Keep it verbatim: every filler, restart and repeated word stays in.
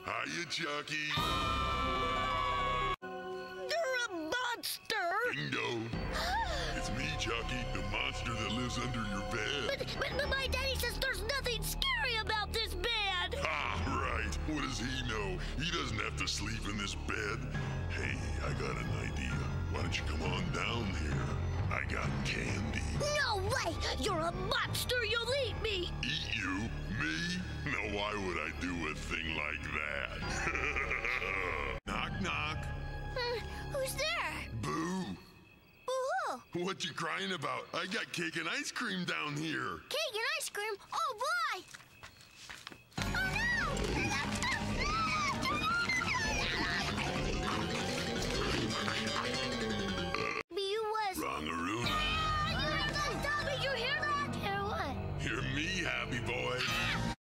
Hiya, Chucky. You're a monster! Bingo. It's me, Chucky, the monster that lives under your bed. But, but, but my daddy says there's nothing scary about this bed! Ah, right. What does he know? He doesn't have to sleep in this bed. Hey, I got an idea. Why don't you come on down here? I got candy. No way! You're a monster! You'll eat me! Eat you? Me? Now why would I do a thing like that? Knock, knock. Uh, who's there? Boo. Boo-hoo! What you crying about? I got cake and ice cream down here. Cake and ice cream? Oh, boy!